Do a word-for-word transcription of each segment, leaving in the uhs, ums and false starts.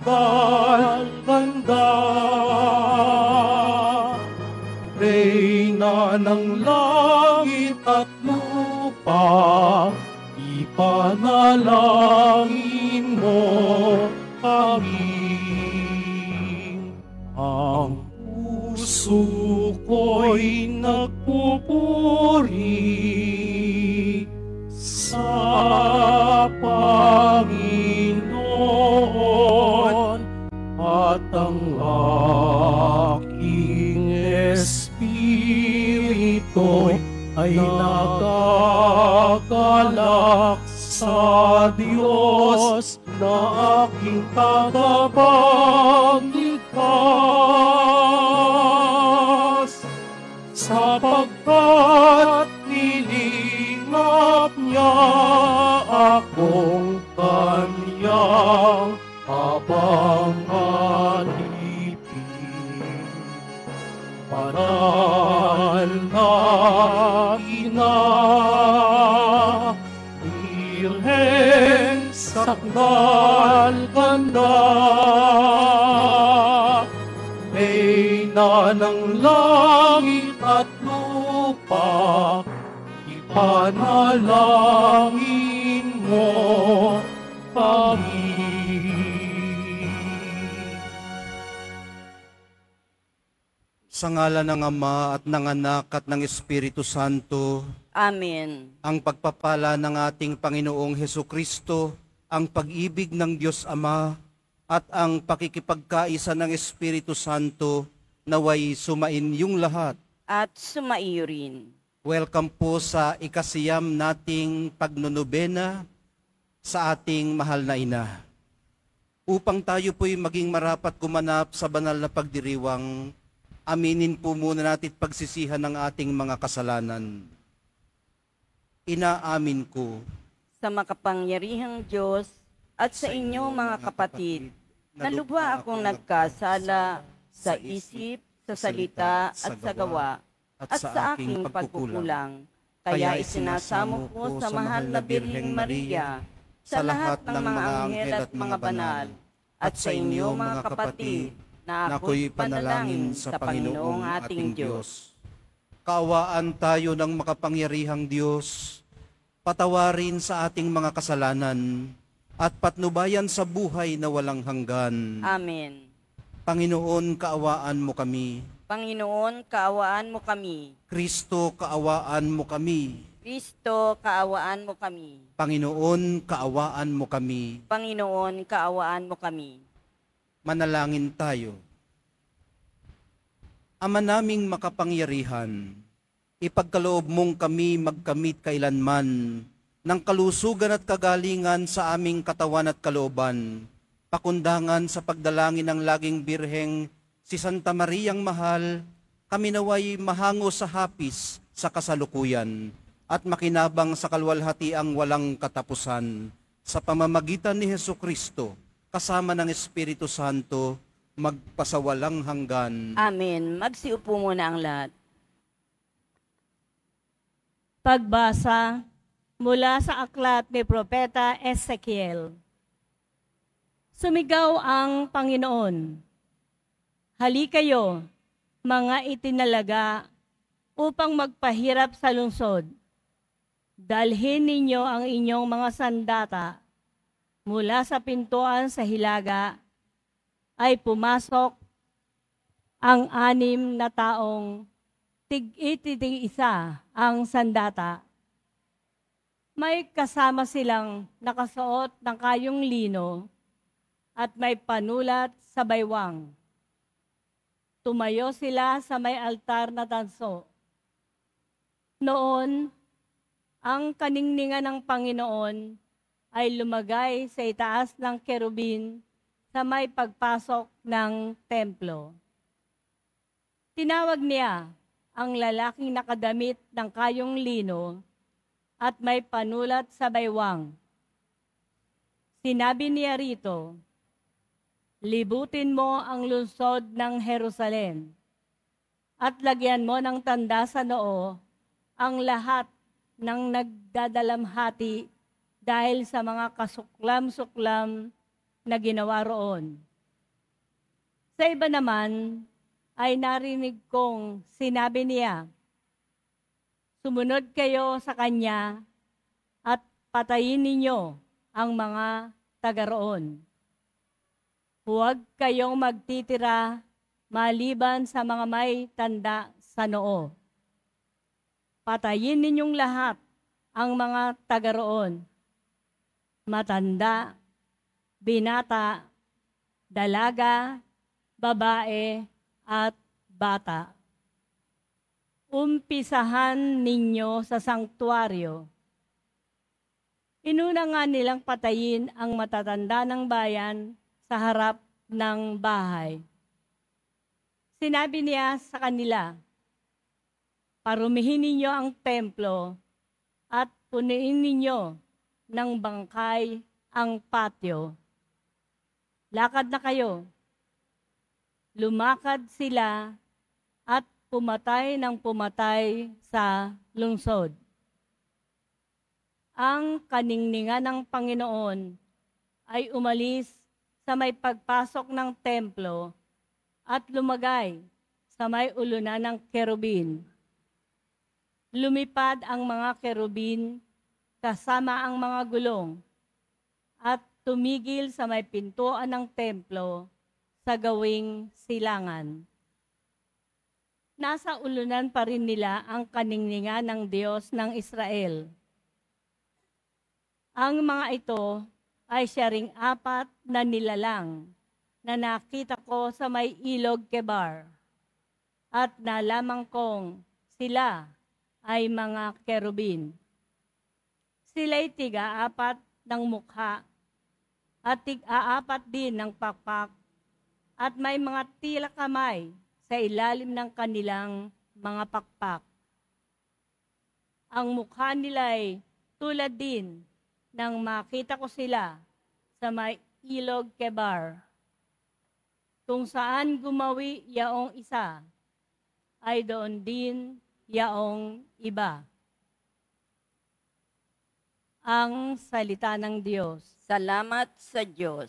pagdalganda. Reyna ng langit at lupa, ipanalangin mo kami. Ang puso ko'y nagpupuri sa Panginoon, at ang aking espiritu ay nagagalak sa Diyos na aking tagapagligtas, sapagkat nilingap niya akong kanyang abang-alipin. Banal na Ina, Birhen sakdal ganda, Reyna ng langit at lupa, ipanalangin mo kami. Sa ngalan ng Ama at ng Anak at ng Espiritu Santo. Amen. Ang pagpapala ng ating Panginoong Hesukristo, ang pag-ibig ng Diyos Ama, at ang pakikipagkaisa ng Espiritu Santo naway sumain yung lahat. At sumaiyo rin. Welcome po sa ikasiyam nating pagnunubena sa ating mahal na Ina. Upang tayo po'y maging marapat kumanap sa banal na pagdiriwang, aminin po muna natin pagsisihan ng ating mga kasalanan. Inaamin ko Sa makapangyarihang Diyos at sa inyo mga kapatid, na lubha akong nagkasala sa isip, sa salita at sa gawa, at sa aking pagkukulang. Kaya isinasamo ko sa mahal na Birheng Maria, sa lahat ng mga anghel at mga banal, at sa inyo mga kapatid, na ako'y panalangin sa Panginoong ating Diyos. Kaawaan tayo ng makapangyarihang Diyos, patawarin sa ating mga kasalanan, at patnubayan sa buhay na walang hanggan. Amen. Panginoon, kaawaan mo kami. Panginoon, kaawaan mo kami. Kristo, kaawaan mo kami. Kristo, kaawaan mo kami. Panginoon, kaawaan mo kami. Panginoon, kaawaan mo kami. Manalangin tayo. Ama naming makapangyarihan, ipagkaloob mong kami magkamit kailanman ng kalusugan at kagalingan sa aming katawan at kalooban, pakundangan sa pagdalangin ng laging birheng si Santa Mariang Mahal, kami naway mahango sa hapis sa kasalukuyan at makinabang sa kalwalhatiang walang katapusan sa pamamagitan ni Hesukristo, kasama ng Espiritu Santo, magpasawalang hanggan. Amen. Magsiupo muna ang lahat. Pagbasa mula sa aklat ni Propeta Ezekiel. Sumigaw ang Panginoon, "Hali kayo, mga itinalaga, upang magpahirap sa lungsod. Dalhin ninyo ang inyong mga sandata. Mula sa pintuan sa hilaga ay pumasok ang anim na taong tig-iti-isa ang sandata. May kasama silang nakasuot ng kayong lino at may panulat sa baywang. Tumayo sila sa may altar na tanso. Noon, ang kaningningan ng Panginoon ay lumagay sa itaas ng kerubin sa may pagpasok ng templo. Tinawag niya ang lalaking nakadamit ng kayong lino at may panulat sa baywang. Sinabi niya rito, "Libutin mo ang lungsod ng Jerusalem at lagyan mo ng tanda sa noo ang lahat ng nagdadalamhati dahil sa mga kasuklam-suklam na ginawa roon. Sa iba naman ay narinig kong sinabi niya, sumunod kayo sa kanya at patayin ninyo ang mga taga roon. Huwag kayong magtitira maliban sa mga may tanda sa noo. Patayin ninyong lahat ang mga taga roon, matanda, binata, dalaga, babae, at bata. Umpisahan ninyo sa sanktuaryo. Inuna nga nilang patayin ang matatanda ng bayan sa harap ng bahay. Sinabi niya sa kanila, parumihin ninyo ang templo at punuin ninyo ng bangkay ang patio. Lakad na kayo. Lumakad sila at pumatay ng pumatay sa lungsod. Ang kaningningan ng Panginoon ay umalis sa may pagpasok ng templo at lumagay sa may ulunan ng kerubin. Lumipad ang mga kerubin kasama ang mga gulong at tumigil sa may pintuan ng templo sa gawing silangan. Nasa ulunan pa rin nila ang kaningningan ng Diyos ng Israel. Ang mga ito ay siya ring apat na nilalang na nakita ko sa may ilog Kebar at nalamang kong sila ay mga kerubin. Sila'y tiga-apat ng mukha at tig-aapat din ng pakpak at may mga tila kamay sa ilalim ng kanilang mga pakpak. Ang mukha nila'y tulad din nang makita ko sila sa may ilog Kebar. Kung saan gumawi yaong isa, ay doon din yaong iba. Ang salita ng Diyos. Salamat sa Diyos.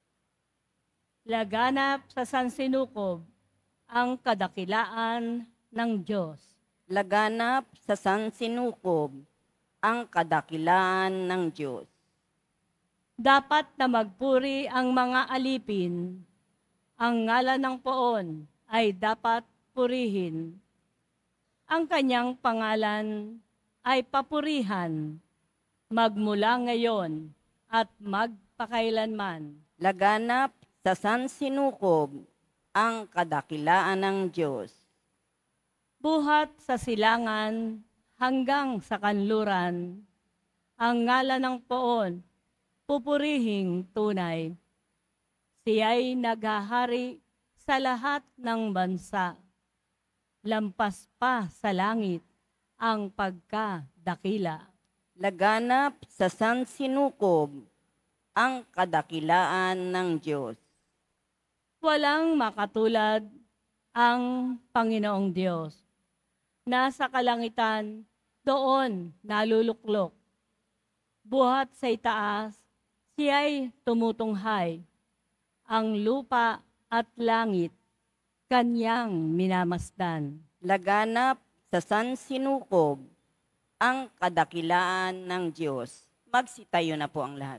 Laganap sa sansinukob ang kadakilaan ng Diyos. Laganap sa sansinukob ang kadakilaan ng Diyos. Dapat na magpuri ang mga alipin. Ang ngalan ng poon ay dapat purihin. Ang kanyang pangalan ay papurihan, magmula ngayon at magpakailanman. Laganap sa sansinukob ang kadakilaan ng Diyos. Buhat sa silangan hanggang sa kanluran, ang ngalan ng poon, pupurihing tunay. Siya'y naghahari sa lahat ng bansa. Lampas pa sa langit ang pagkadakila. Laganap sa sansinukob ang kadakilaan ng Diyos. Walang makatulad ang Panginoong Diyos. Nasa kalangitan, doon naluluklok. Buhat sa itaas, siya'y tumutunghay. Ang lupa at langit, kanyang minamasdan. Laganap sa sansinukob ang kadakilaan ng Diyos. Magsitayo na po ang lahat.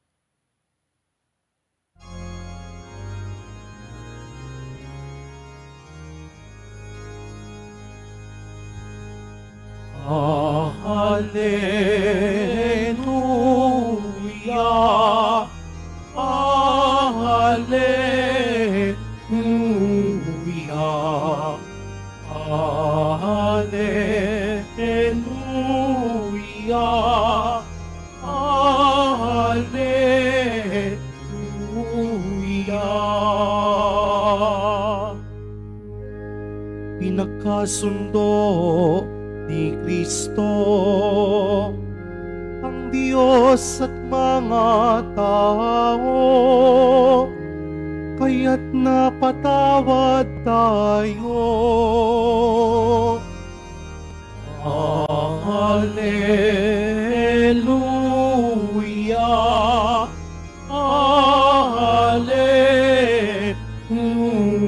Hallelujah, Hallelujah, Hallelujah, Hallelujah. Pinagkasundo ni Kristo ang Diyos at mga tao, kaya't napatawad tayo. Hallelujah, Hallelujah.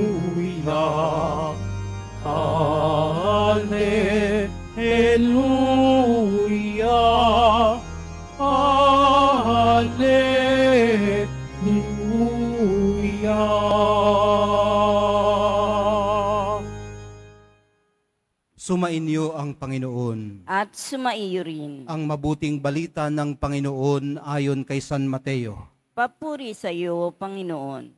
Sumainyo ang Panginoon. At sumaiyo rin. Ang mabuting balita ng Panginoon ayon kay San Mateo. Papuri sa iyo, Panginoon.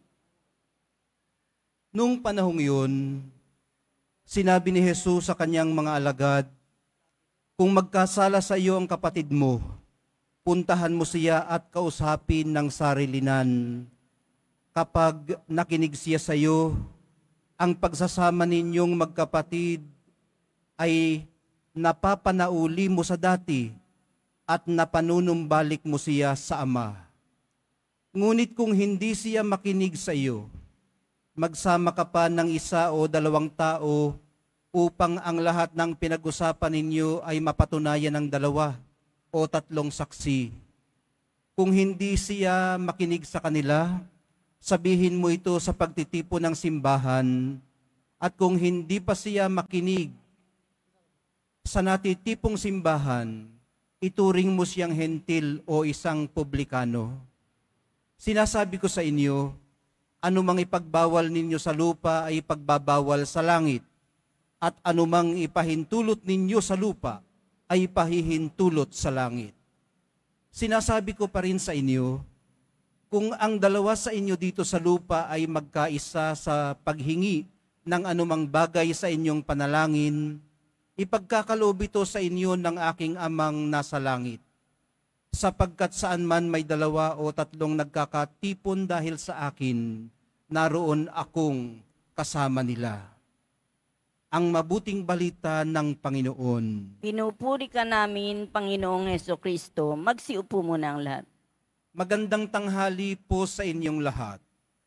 Nung panahong yun, sinabi ni Jesus sa kanyang mga alagad, kung magkasala sa iyo ang kapatid mo, puntahan mo siya at kausapin ng sarilinan. Kapag nakinig siya sa iyo, ang pagsasama ninyong magkapatid ay napapanauli mo sa dati at napanunumbalik mo siya sa Ama. Ngunit kung hindi siya makinig sa iyo, magsama ka pa ng isa o dalawang tao upang ang lahat ng pinag-usapan ninyo ay mapatunayan ng dalawa o tatlong saksi. Kung hindi siya makinig sa kanila, sabihin mo ito sa pagtitipon ng simbahan, at kung hindi pa siya makinig sa natitipong simbahan, ituring mo siyang hentil o isang publikano. Sinasabi ko sa inyo, anumang ipagbawal ninyo sa lupa ay ipagbabawal sa langit, at anumang ipahintulot ninyo sa lupa ay ipahihintulot sa langit. Sinasabi ko pa rin sa inyo, kung ang dalawa sa inyo dito sa lupa ay magkaisa sa paghingi ng anumang bagay sa inyong panalangin, ipagkakaloob ito sa inyo ng aking Amang nasa langit. Sapagkat saan man may dalawa o tatlong nagkakatipon dahil sa akin, naroon akong kasama nila. Ang mabuting balita ng Panginoon. Pinupuri ka namin, Panginoong Hesukristo. Magsiupo muna ang lahat. Magandang tanghali po sa inyong lahat.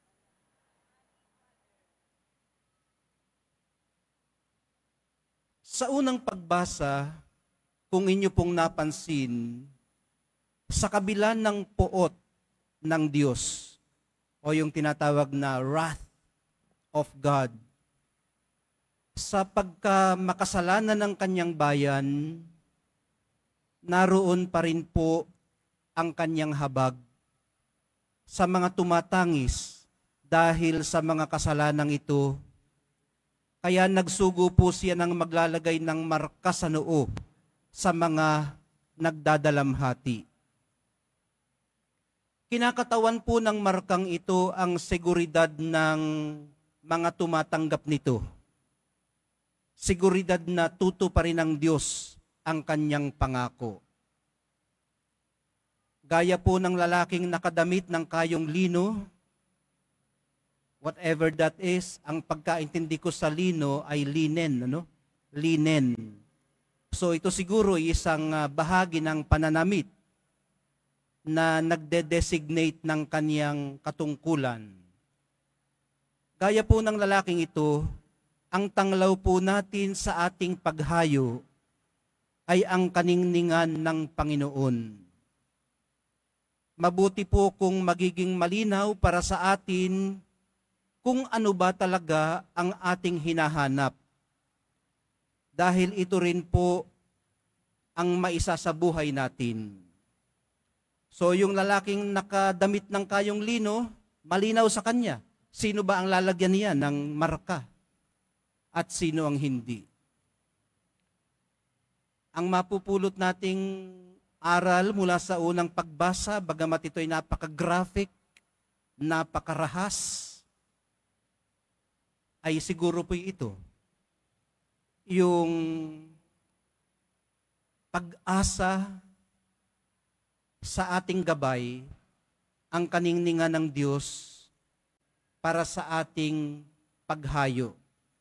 Sa unang pagbasa, kung inyo pong napansin, sa kabila ng poot ng Diyos, o yung tinatawag na wrath of God, sa pagkamakasalanan ng kanyang bayan, naroon pa rin po ang kanyang habag sa mga tumatangis dahil sa mga kasalanang ito. Kaya nagsugo po siya ng maglalagay ng marka sa noo sa mga nagdadalamhati. Kinakatawan po ng markang ito ang seguridad ng mga tumatanggap nito. Seguridad na tuto pa rin ng Diyos ang kanyang pangako. Gaya po ng lalaking nakadamit ng kayong lino, whatever that is, ang pagkaintindi ko sa lino ay linen, ano? Linen. So ito siguro isang uh, bahagi ng pananamit na nagde-designate ng kaniyang katungkulan. Gaya po ng lalaking ito, ang tanglaw po natin sa ating paghayo ay ang kaningningan ng Panginoon. Mabuti po kung magiging malinaw para sa atin kung ano ba talaga ang ating hinahanap. Dahil ito rin po ang maisa sa buhay natin. So yung lalaking nakadamit ng kayong lino, malinaw sa kanya. Sino ba ang lalagyan niya ng marka? At sino ang hindi? Ang mapupulot nating aral mula sa unang pagbasa, bagamat ito'y napaka-graphic, napakarahas, ay siguro po ito. Yung pag-asa sa ating gabay, ang kaningningan ng Diyos para sa ating paghayo.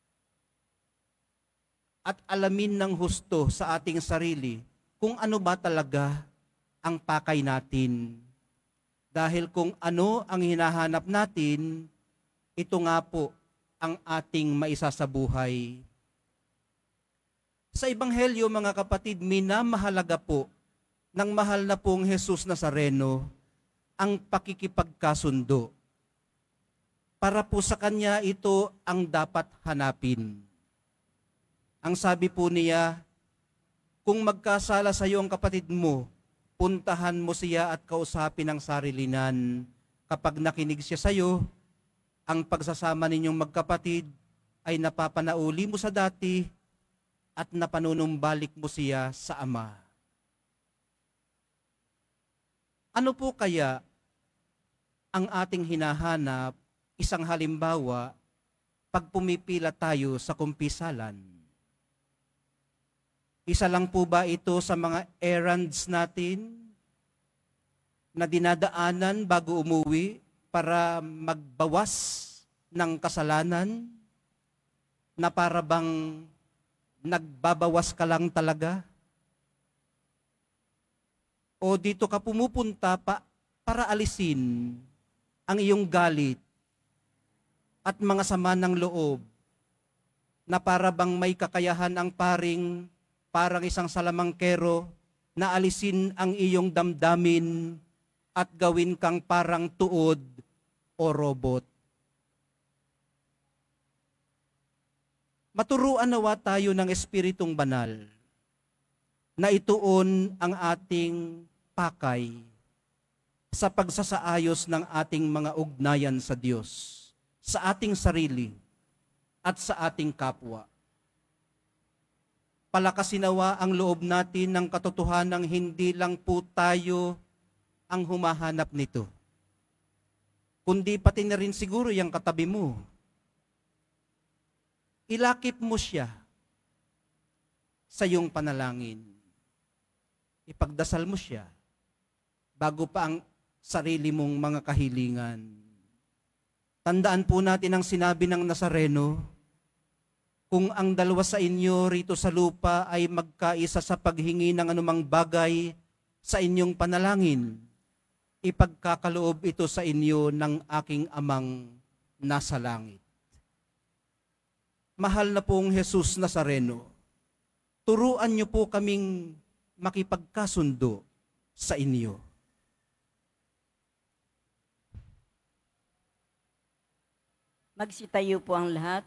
At alamin ng husto sa ating sarili kung ano ba talaga ang pakay natin. Dahil kung ano ang hinahanap natin, ito nga po ang ating maisasabuhay. Sa Ebanghelyo, mga kapatid, minamahalaga po ng mahal na pong Jesus Nazareno ang pakikipagkasundo. Para po sa Kanya, ito ang dapat hanapin. Ang sabi po niya, kung magkasala sa iyo ang kapatid mo, puntahan mo siya at kausapin ang sarilinan. Kapag nakinig siya sa iyo, ang pagsasama ninyong magkapatid ay napapanauli mo sa dati at napanunumbalik mo siya sa Ama. Ano po kaya ang ating hinahanap, isang halimbawa, pag pumipila tayo sa kumpisalan? Isa lang po ba ito sa mga errands natin na dinadaanan bago umuwi para magbawas ng kasalanan, na para bang nagbabawas ka lang talaga? O dito ka pumupunta pa para alisin ang iyong galit at mga sama ng loob, na para bang may kakayahan ang paring parang isang salamangkero na alisin ang iyong damdamin at gawin kang parang tuod o robot? Maturuan nawa tayo ng Espiritong Banal na ituon ang ating pakay sa pagsasaayos ng ating mga ugnayan sa Diyos, sa ating sarili, at sa ating kapwa. Palakasin nawa ang loob natin ng katotohanang hindi lang po tayo ang humahanap nito, kundi pati na rin siguro yung katabi mo. Ilakip mo siya sa iyong panalangin. Ipagdasal mo siya bago pa ang sarili mong mga kahilingan. Tandaan po natin ang sinabi ng Nazareno, kung ang dalawa sa inyo rito sa lupa ay magkaisa sa paghingi ng anumang bagay sa inyong panalangin, ipagkakaloob ito sa inyo ng aking Amang nasa langit. Mahal na pong Jesus Nazareno, turuan niyo po kaming makipagkasundo sa inyo. Magsitayo po ang lahat.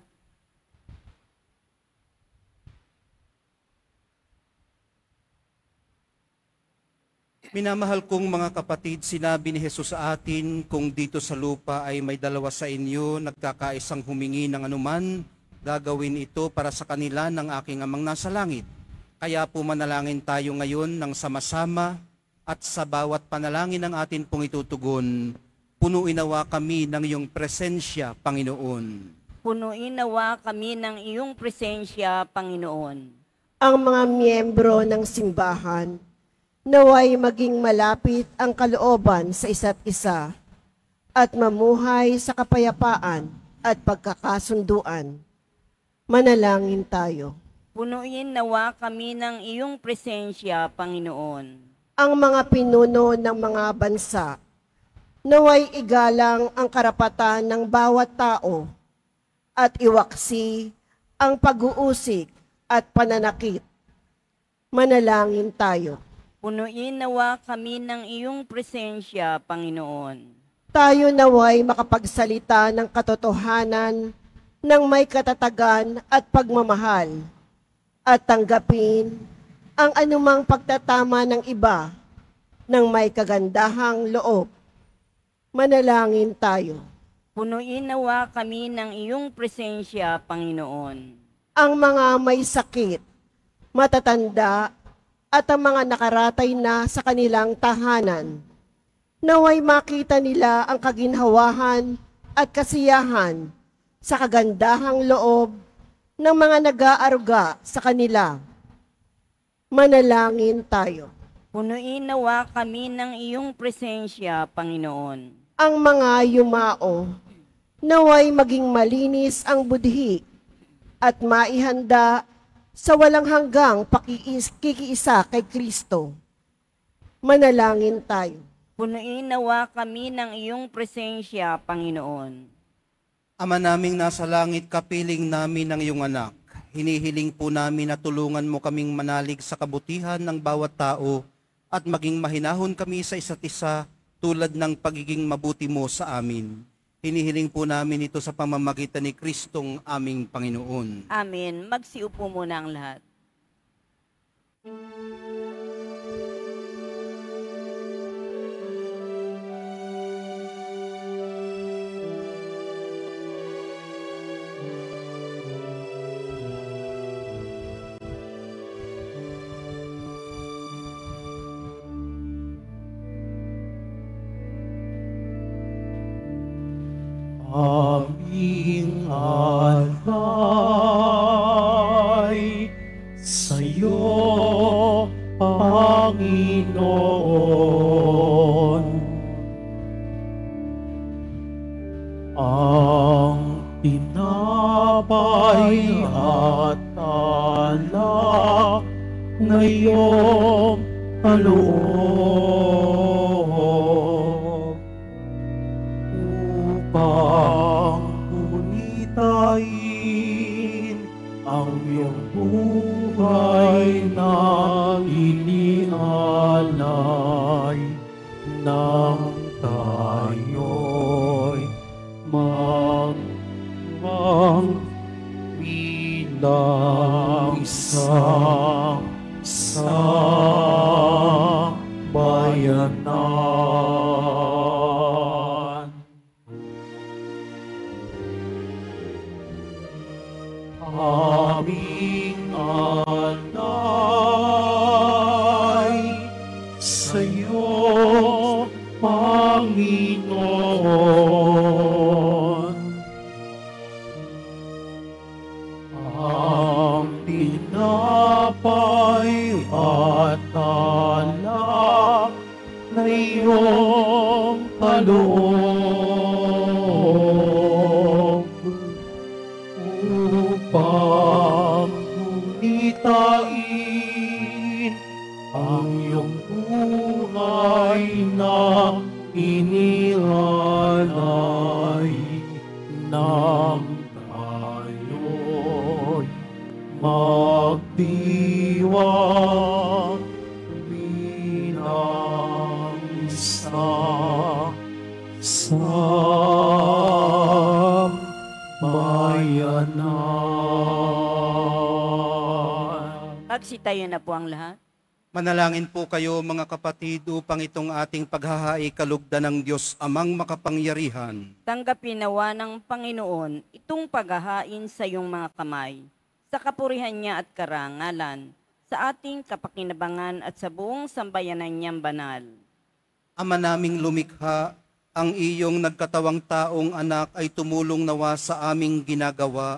Minamahal kong mga kapatid, sinabi ni Jesus sa atin, kung dito sa lupa ay may dalawa sa inyo, nagkakaisang humingi ng anuman, gagawin ito para sa kanila ng aking Amang nasa langit. Kaya po manalangin tayo ngayon ng sama-sama, at sa bawat panalangin ng atin pong itutugon, punuin nawa kami ng iyong presensya, Panginoon. Punuin nawa kami ng iyong presensya, Panginoon. Ang mga miyembro ng simbahan, naway maging malapit ang kalooban sa isa't isa at mamuhay sa kapayapaan at pagkakasunduan. Manalangin tayo. Punuin nawa kami ng iyong presensya, Panginoon. Ang mga pinuno ng mga bansa, naway igalang ang karapatan ng bawat tao at iwaksi ang pag-uusik at pananakit. Manalangin tayo. Punuin nawa kami ng iyong presensya, Panginoon. Tayo naway makapagsalita ng katotohanan ng may katatagan at pagmamahal, at tanggapin ang anumang pagtatama ng iba ng may kagandahang loob. Manalangin tayo. Punuin nawa kami ng iyong presensya, Panginoon. Ang mga may sakit, matatanda, at ang mga nakaratay na sa kanilang tahanan, naway makita nila ang kaginhawahan at kasiyahan sa kagandahang loob ng mga nag-aaruga sa kanila. Manalangin tayo. Punuin nawa kami ng iyong presensya, Panginoon. Ang mga yumao, naway maging malinis ang budhi at maihanda sa walang hanggang pakikiisa kay Kristo. Manalangin tayo. Punuin nawa kami ng iyong presensya, Panginoon. Ama naming nasa langit, kapiling namin ng iyong anak. Hinihiling po namin na tulungan mo kaming manalig sa kabutihan ng bawat tao at maging mahinahon kami sa isa't isa tulad ng pagiging mabuti mo sa amin. Hinihiling po namin ito sa pamamagitan ni Kristong aming Panginoon. Amen. Magsiupo muna ang lahat. aming alay sa'yo, Panginoon. Ang tinapay at alak ngayong kaloob upang punitain ang iyong buhay na inialay nang tayo'y magwang bilang isang isang bayanan. Aming alay sa'yo, Panginoon. Ang tinapay at alak na iyong kaloob upang punitain ang iyong buhay na inialay nang tayo'y magdiwang bilang isang isang bayanan. Pagsitayo na po ang lahat. Manalangin po kayo mga kapatid upang itong ating paghahain kalugdan ng Diyos amang makapangyarihan. Tanggapin nawa ng Panginoon itong paghahain sa iyong mga kamay, sa kapurihan niya at karangalan, sa ating kapakinabangan at sa buong sambayanan niyang banal. Ama naming lumikha, ang iyong nagkatawang taong anak ay tumulong nawa sa aming ginagawa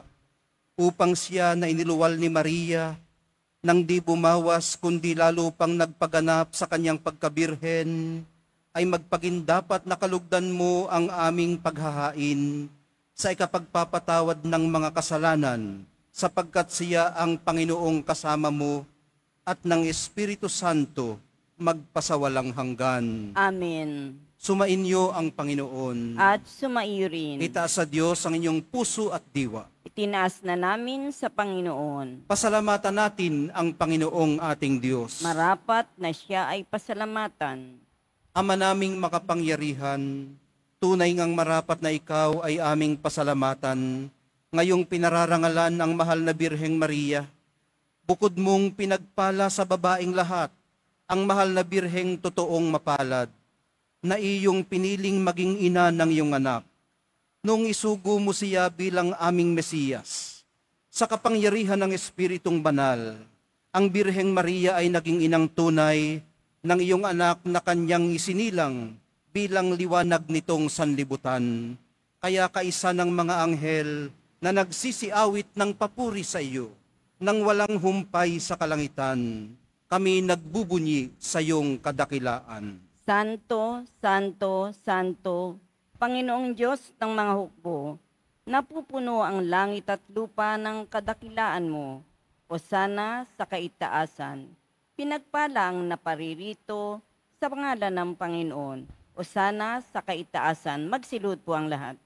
upang siya na iniluwal ni Maria nang di bumawas kundi lalo pang nagpaganap sa kanyang pagkabirhen, ay magpagindapat na kalugdan mo ang aming paghahain sa ikapagpapatawad ng mga kasalanan, sapagkat siya ang Panginoong kasama mo at ng Espiritu Santo magpasawalang hanggan. Amen. Sumainyo ang Panginoon. At sumaiyo rin. Itaas sa Diyos ang inyong puso at diwa. Itinaas na namin sa Panginoon. Pasalamatan natin ang Panginoong ating Diyos. Marapat na siya ay pasalamatan. Ama naming makapangyarihan, tunay ngang marapat na ikaw ay aming pasalamatan, ngayong pinararangalan ang mahal na Birheng Maria. Bukod mong pinagpala sa babaeng lahat, ang mahal na Birheng totoong mapalad, na iyong piniling maging ina ng iyong anak, nung isugo mo siya bilang aming Mesiyas. Sa kapangyarihan ng Espiritong Banal, ang Birheng Maria ay naging inang tunay ng iyong anak na kanyang isinilang bilang liwanag nitong sanlibutan. Kaya kaisa ng mga anghel na nagsisiawit ng papuri sa iyo, nang walang humpay sa kalangitan, kami nagbubunyi sa iyong kadakilaan. Santo, Santo, Santo, Panginoong Diyos ng mga hukbo, napupuno ang langit at lupa ng kadakilaan mo. Hosana sa kaitaasan. Pinagpala ang naparirito sa pangalan ng Panginoon. Hosana sa kaitaasan. Magsilud po ang lahat.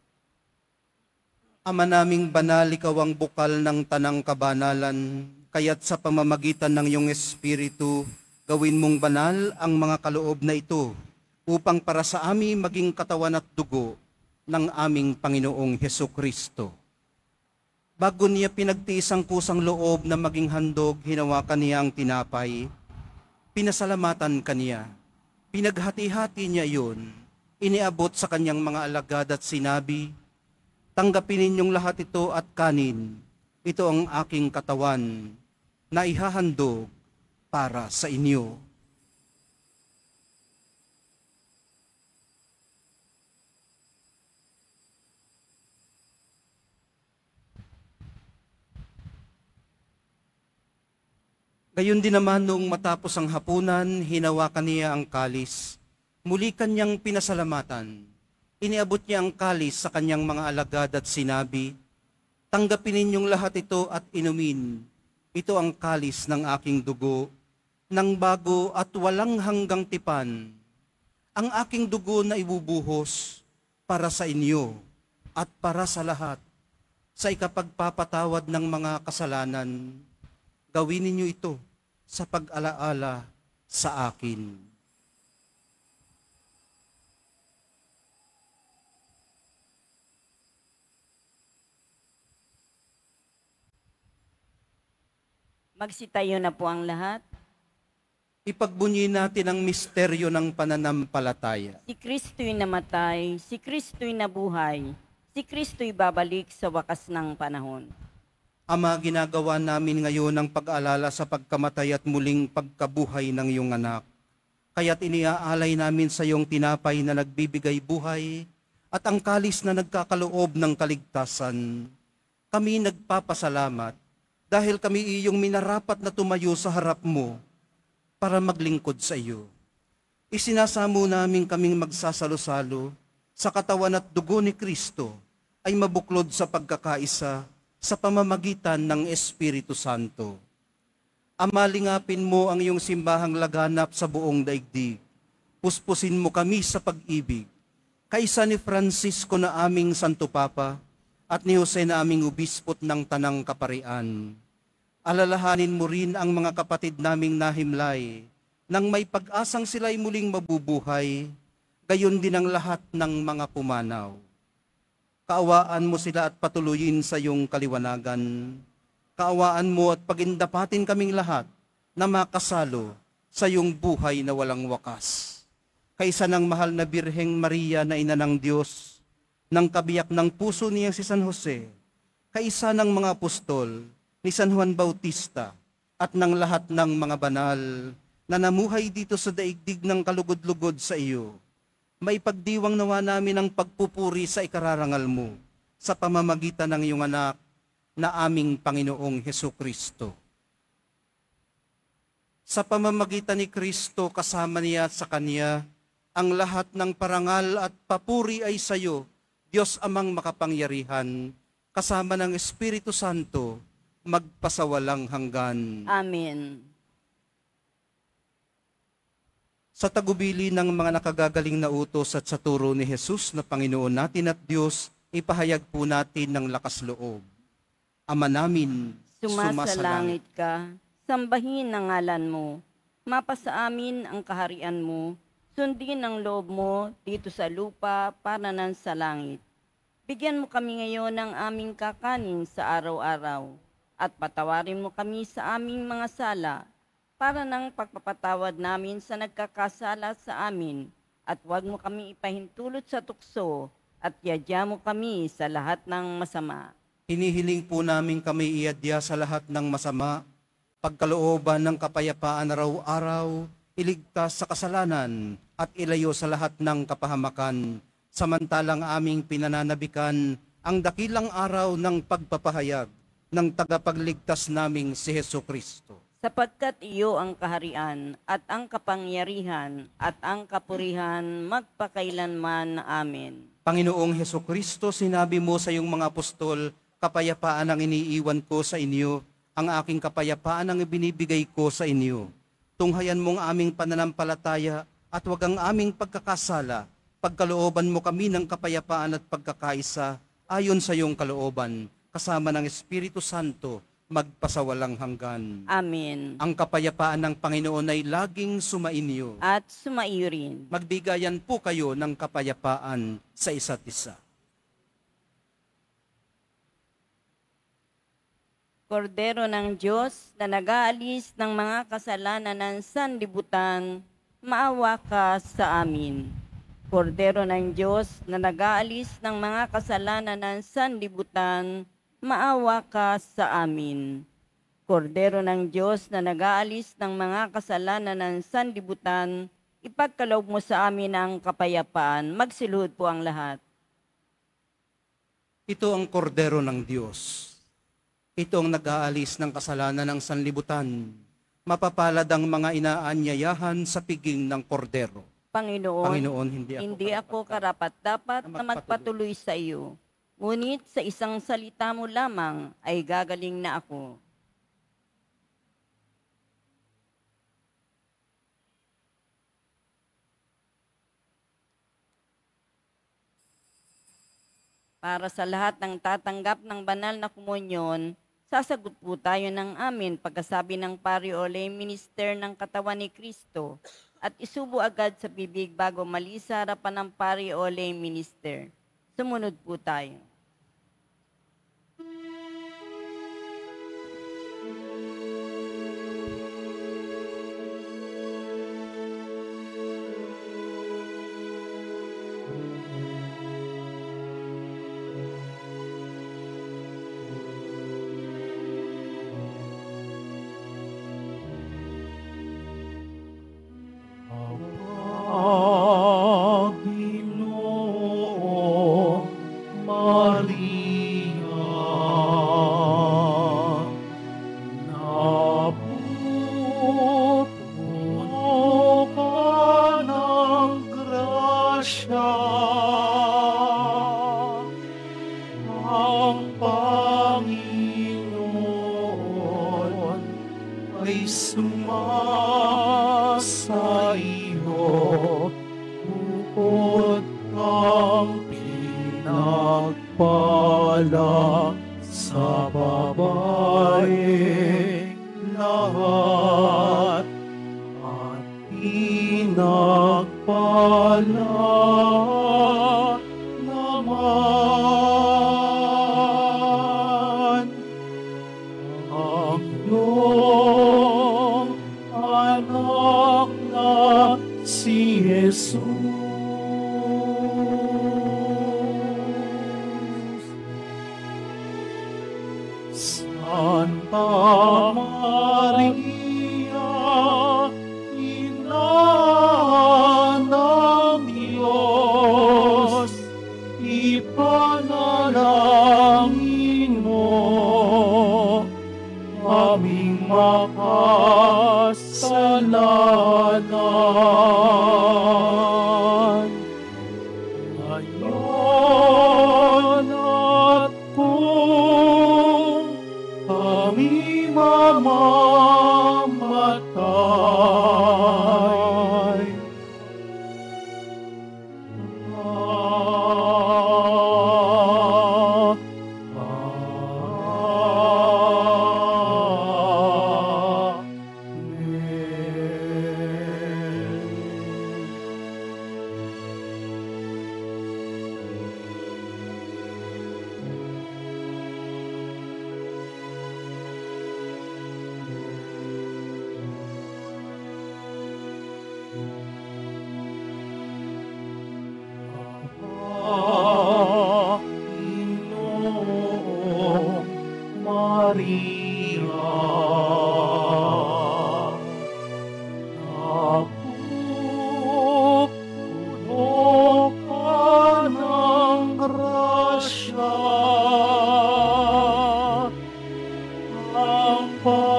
Ama naming banal, ikaw ang bukal ng tanang kabanalan, kaya't sa pamamagitan ng iyong Espiritu, gawin mong banal ang mga kaloob na ito, upang para sa amin maging katawan at dugo ng aming Panginoong Hesukristo. Bago niya pinagtiis ang kusang loob na maging handog, hinawakan niya ang tinapay, pinasalamatan kaniya, pinaghati-hati niya iyon, iniabot sa kanyang mga alagad at sinabi, tanggapin ninyong lahat ito at kanin, ito ang aking katawan na ihahandog para sa inyo. Gayon din naman noong matapos ang hapunan, hinawakan niya ang kalis. Muli kanyang pinasalamatan. Iniabot niya ang kalis sa kanyang mga alagad at sinabi, "Tanggapin ninyong lahat ito at inumin. Ito ang kalis ng aking dugo, ng bago at walang hanggang tipan. Ang aking dugo na ibubuhos para sa inyo at para sa lahat, sa ikapagpapatawad ng mga kasalanan. Gawin ninyo ito sa pag-alaala sa akin." Magsitayo na po ang lahat. Ipagbunyi natin ang misteryo ng pananampalataya. Si Kristo'y namatay, si Kristo'y nabuhay, si Kristo'y babalik sa wakas ng panahon. Ama, ginagawa namin ngayon ang pag-aalala sa pagkamatay at muling pagkabuhay ng iyong anak. Kaya't iniaalay namin sa iyong tinapay na nagbibigay buhay at ang kalis na nagkakaloob ng kaligtasan. Kami nagpapasalamat dahil kami iyong minarapat na tumayo sa harap mo para maglingkod sa iyo. Isinasamo namin kaming magsasalo-salo sa katawan at dugo ni Kristo ay mabuklod sa pagkakaisa sa pamamagitan ng Espiritu Santo. Ama, lingapin mo ang iyong simbahang laganap sa buong daigdig. Puspusin mo kami sa pag-ibig. Kaisa ni Francisco na aming Santo Papa at ni Jose na aming Obispot ng Tanang Kaparian. Alalahanin mo rin ang mga kapatid naming nahimlay nang may pag-asang sila'y muling mabubuhay, gayon din ang lahat ng mga pumanaw. Kaawaan mo sila at patuloyin sa iyong kaliwanagan. Kaawaan mo at pagindapatin kaming lahat na makasalo sa iyong buhay na walang wakas. Kaisa ng mahal na Birheng Maria na ina ng Diyos, ng kabiyak ng puso niya si San Jose, kaisa ng mga apostol, ni San Juan Bautista, at ng lahat ng mga banal na namuhay dito sa daigdig ng kalugod-lugod sa iyo, may pagdiwang nawa namin ang pagpupuri sa ikararangal mo sa pamamagitan ng iyong anak na aming Panginoong Hesukristo. Sa pamamagitan ni Kristo, kasama niya at sa Kanya, ang lahat ng parangal at papuri ay sa iyo, Diyos Amang makapangyarihan, kasama ng Espiritu Santo, magpasawalang hanggan. Amen. Sa tagubili ng mga nakagagaling na utos at sa turo ni Jesus na Panginoon natin at Diyos, ipahayag po natin ng lakas loob. Ama namin, Sumasalangit ka, sambahin ang ngalan mo, mapasa amin ang kaharian mo, sundin ang loob mo dito sa lupa para nan sa langit. Bigyan mo kami ngayon ng aming kakanin sa araw-araw at patawarin mo kami sa aming mga sala para ng pagpapatawad namin sa nagkakasala sa amin at huwag mo kami ipahintulot sa tukso at yadya mo kami sa lahat ng masama. hinihiling po namin kami iadya sa lahat ng masama, pagkalooban ng kapayapaan araw-araw, iligtas sa kasalanan at ilayo sa lahat ng kapahamakan, samantalang aming pinananabikan ang dakilang araw ng pagpapahayag ng tagapagligtas naming si Hesukristo. Sapagkat iyo ang kaharian at ang kapangyarihan at ang kapurihan magpakailanman. Amen. Panginoong Hesukristo, sinabi mo sa iyong mga apostol, kapayapaan ang iniiwan ko sa inyo, ang aking kapayapaan ang ibinibigay ko sa inyo. Tunghayan mong aming pananampalataya at wag ang aming pagkakasala. Pagkalooban mo kami ng kapayapaan at pagkakaisa ayon sa iyong kalooban, kasama ng Espiritu Santo, magpasawalang hanggan. Amen. Ang kapayapaan ng Panginoon ay laging sumainyo. At sumaiyo rin. Magbigayan po kayo ng kapayapaan sa isa't isa. Kordero ng Diyos na nag-aalis ng mga kasalanan ng sanlibutan, maawa ka sa amin. Kordero ng Diyos na nag-aalis ng mga kasalanan ng sanlibutan, maawa ka sa amin. Kordero ng Diyos na nag-aalis ng mga kasalanan ng sanlibutan, ipagkaloob mo sa amin ang kapayapaan. Magsiluhod po ang lahat. Ito ang kordero ng Diyos. Ito ang nag-aalis ng kasalanan ng sanlibutan. Mapapalad ang mga inaanyayahan sa piging ng kordero. Panginoon, Panginoon, hindi ako hindi ako karapat-dapat na magpatuloy sa iyo. Ngunit sa isang salita mo lamang ay gagaling na ako. Para sa lahat ng tatanggap ng banal na komunyon, sasagot po tayo ng amin pagkasabi ng Pari Ole, minister ng katawan ni Kristo, at isubo agad sa bibig bago mali sa harapan ng Pari Ole, minister. Sumunod po tayo. Panginoon Maria, napupuno ka ng grasya. Ang Panginoon ay sumasa iyo. Bukod kang pinagpala sa babaeng lahat, at pinagpala naman ang iyong anak na si Jesus. Santa Maria, Ina ng Diyos, ipanalangin mo aming makasalanan. Ngayon at kung kami mamamatay. Panginoong Maria, napupuno ka ng grasya. Ang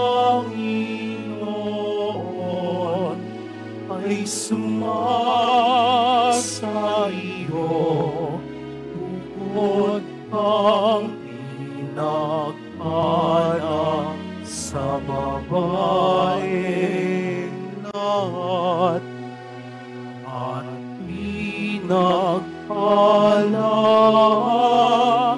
Panginoon ay sumasa iyo. Bukod kang pinagpala sa babaeng lahat, at pinagpala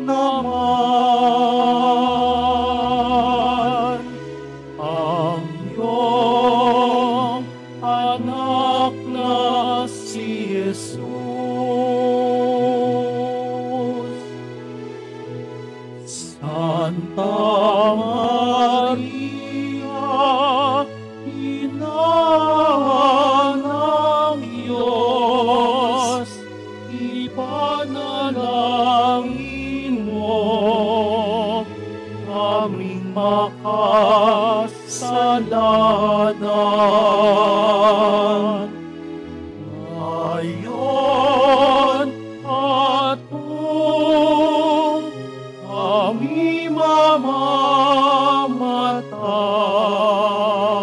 naman ang iyong anak na si Jesus. Santa Maria, Ina ng Diyos, ipanalangin mo aming makasalanan. Ngayon at kung kami mamamatay.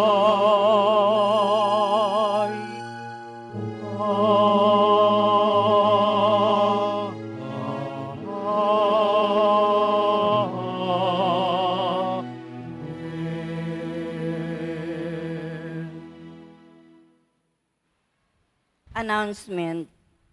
announcement.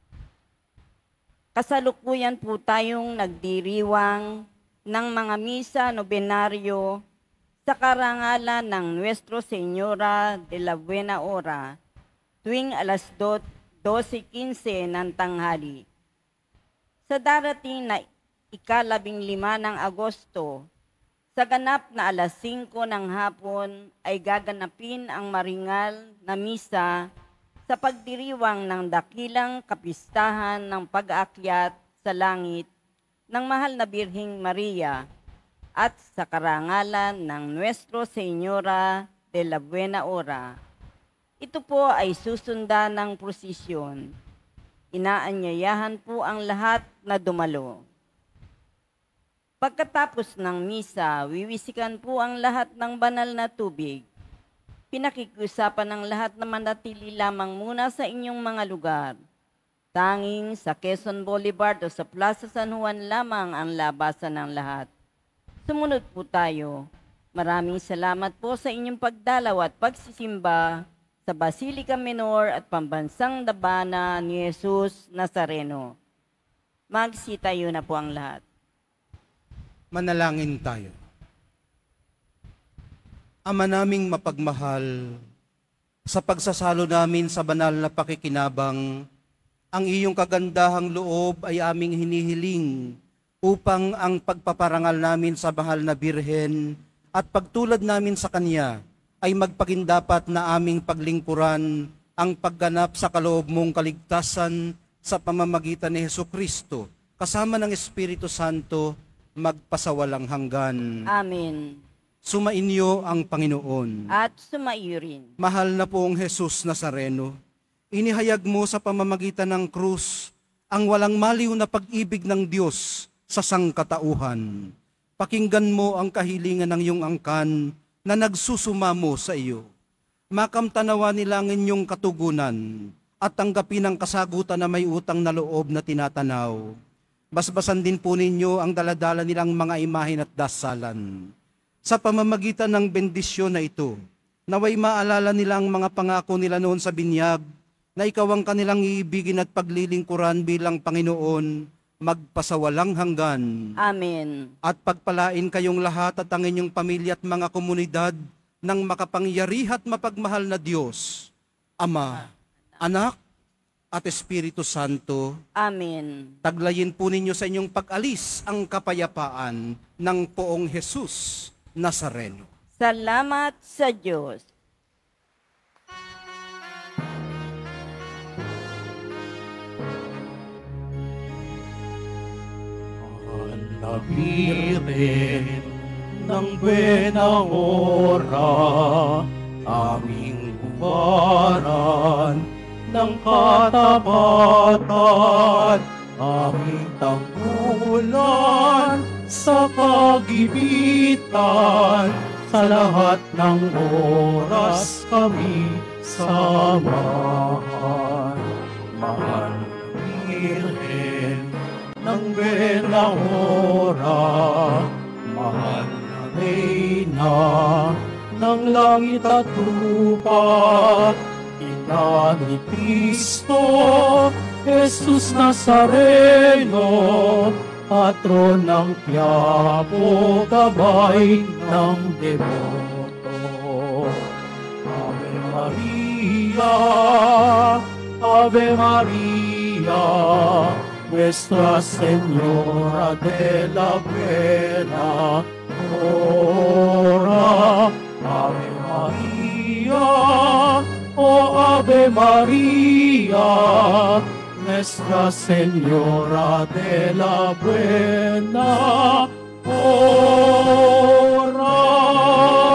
Kasalukuyan po tayong nagdiriwang ng mga misa nobenaryo sa karangalan ng Nuestro Señora de la Buena Hora tuwing alas dose quince ng tanghali. Sa darating na ikalabing lima ng Agosto, sa ganap na alas singko ng hapon ay gaganapin ang maringal na misa sa pagdiriwang ng dakilang kapistahan ng pag-aakyat sa langit ng mahal na Birheng Maria at sa karangalan ng Nuestro Señora de la Buena Hora. Ito po ay susundan ng prosesyon. Inaanyayahan po ang lahat na dumalo. Pagkatapos ng misa, wiwisikan po ang lahat ng banal na tubig. Pinakikiusapan ng lahat na manatili lamang muna sa inyong mga lugar. Tanging sa Quezon Boulevard o sa Plaza San Juan lamang ang labasan ng lahat. Sumunod po tayo. Maraming salamat po sa inyong pagdalaw at pagsisimba sa Basilica Minor at Pambansang Dambana ni Jesus Nazareno. Magsitayo na po ang lahat. Manalangin tayo. Ama naming mapagmahal, sa pagsasalo namin sa banal na pakikinabang, ang iyong kagandahang loob ay aming hinihiling upang ang pagpaparangal namin sa mahal na Birhen at pagtulad namin sa Kanya ay magpagindapat na aming paglingkuran ang pagganap sa kaloob mong kaligtasan sa pamamagitan ni Hesukristo, kasama ng Espiritu Santo, magpasawalang hanggan. Amen. Sumainyo ang Panginoon. At sumaiyo rin. Mahal na pong Jesus Nazareno, inihayag mo sa pamamagitan ng krus ang walang maliw na pag-ibig ng Diyos sa sangkatauhan. Pakinggan mo ang kahilingan ng iyong angkan na nagsusumamo sa iyo. Makamtanawa nila ang inyong katugunan at tanggapin ang kasagutan na may utang na loob na tinatanaw. Basbasan din po ninyo ang daladala nilang mga imahin at dasalan. Sa pamamagitan ng bendisyon na ito, naway maalala nila ang mga pangako nila noon sa binyag na ikaw ang kanilang iibigin at paglilingkuran bilang Panginoon, magpasawalang hanggan. Amen. At pagpalain kayong lahat at ang inyong pamilya at mga komunidad ng makapangyarihan at mapagmahal na Diyos, Ama, Anak, at Espiritu Santo. Amen. Taglayin po ninyo sa inyong pag-alis ang kapayapaan ng Poong Jesus Nazareno. Salamat sa Diyos. Na Birhen ng Buena Hora, aming huwaran ng katapatan, aming tanggulan sa kagipitan, sa lahat ng oras kami samahan. Mahal na Birhen ng Buena Hora, mahal na Reyna ng langit at lupa, Ina ni Cristo, Jesus Nazareno, patron ng Quiapo, gabay ng deboto. Ave Maria, Ave Maria, Nuestra Señora de la Buena Hora. Ave Maria, oh Ave Maria, Nuestra Señora de la Buena Hora.